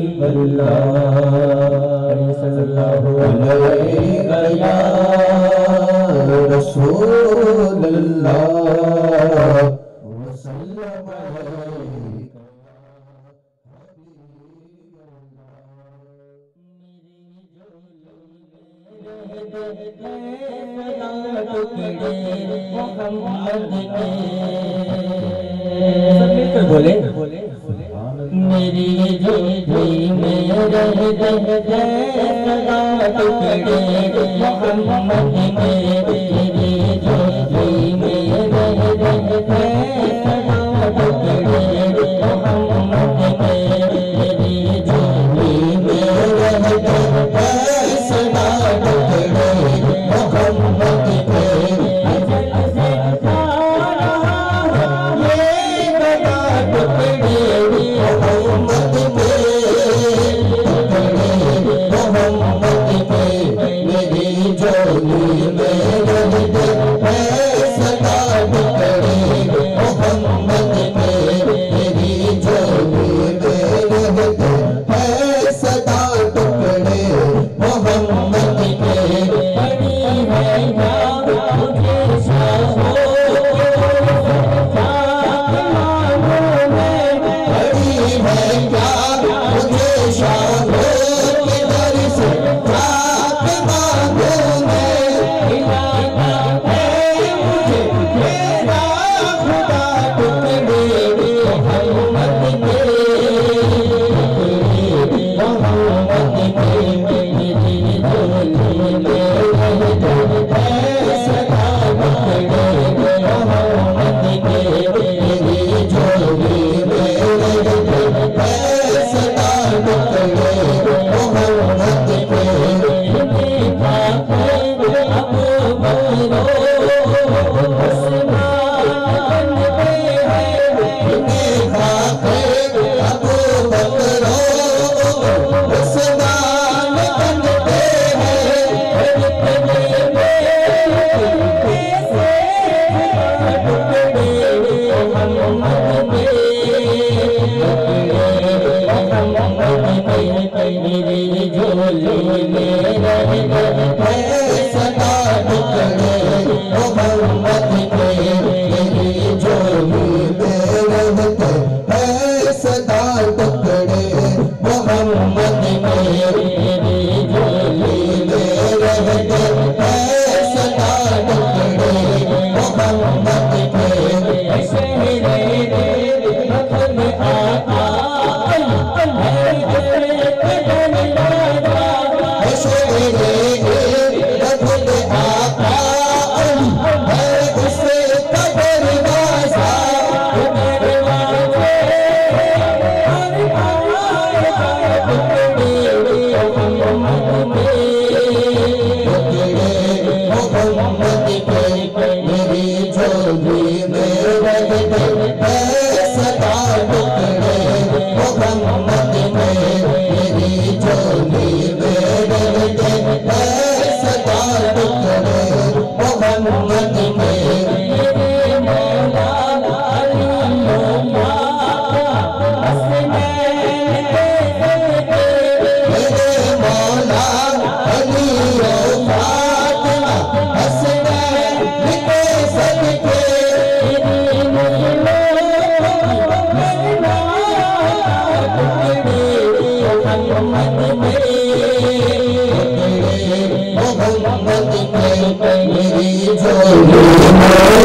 सल्लल्लाहु अलैहि या रसूल अल्लाह वसल्लम सब मिलकर बोले मेरी झोली में रह गए सदा टुकड़े मोहम्मद के मेरी झोली में रह गए सदा टुकड़े मोहम्मद के मेरी झोली में रह गए सदा टुकड़े मोहम्मद के अजल से सारा ये सदा टुकड़े मोहम्मद के मेरी झोली में रह गए सदा टुकड़े मोहम्मद के मेरी झोली में रह गए सदा टुकड़े मोहम्मद के बड़ी है या मुझे शाहो बड़ी है क्या मुझे शाहो के दर से जात मांगो मैं खिलाना है मुझे मेरा खुदा टुकड़े मोहम्मद के मोहम्मद के मेरी झोली में रह गए सदा टुकड़े मोहम्मद के मेरी झोली में रह गए सदा टुकड़े मोहम्मद के देखा अब मरो आसमान पे है देखा अब मरो आसमान बनते हैं कैसे टुकड़े मोहम्मद के मेरी झोली में रह गए सदा टुकड़े मोहम्मद के मेरी झोली में रह गए सदा टुकड़े मोहम्मद के मेरी झोली में रह गए सदा टुकड़े मोहम्मद के शहरे मखन आका मेरी झोली में रह गए सदा टुकड़े मोहम्मद के मेरी झोली में रह गए सदा टुकड़े मोहम्मद के मेरे मौला अली मौला मेरे मौला अली फातिमा हसनैन के सदके मोहम्मद के मेरी झोली में